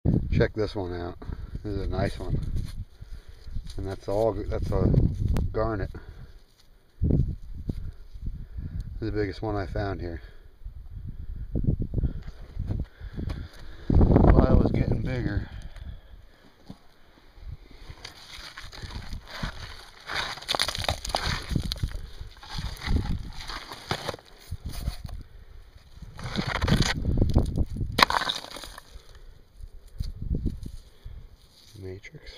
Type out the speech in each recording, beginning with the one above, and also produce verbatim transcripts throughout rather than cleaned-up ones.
Check this one out. This is a nice one. And that's all, that's a garnet. This is the biggest one I found here. The pile is getting bigger. Matrix.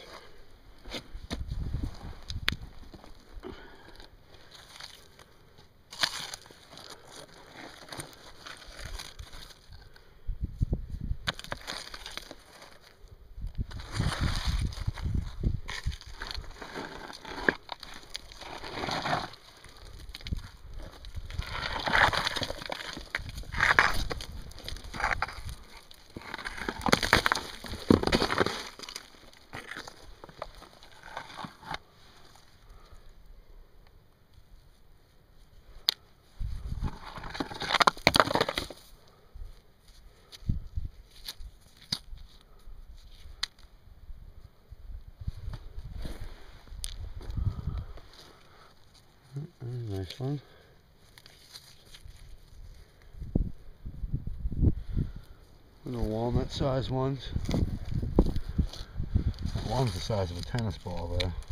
Nice one. Little walnut sized ones. That one's the size of a tennis ball though.